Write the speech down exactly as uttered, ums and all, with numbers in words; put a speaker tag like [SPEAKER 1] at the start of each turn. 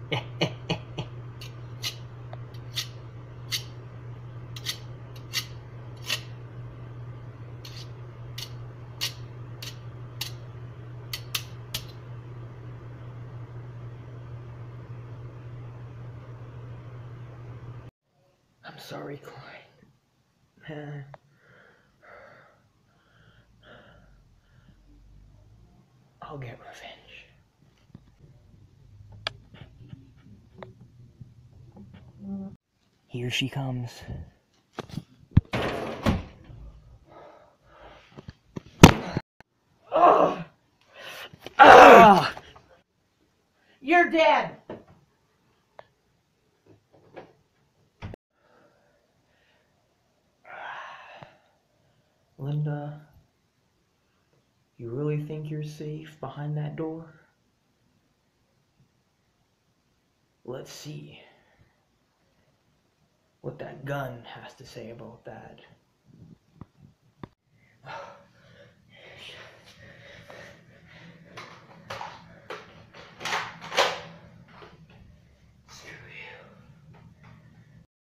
[SPEAKER 1] I'm sorry, Klein. I'll get revenge. Here she comes. Oh! Oh! You're dead! Linda, you really think you're safe behind that door? Let's see what that gun has to say about that.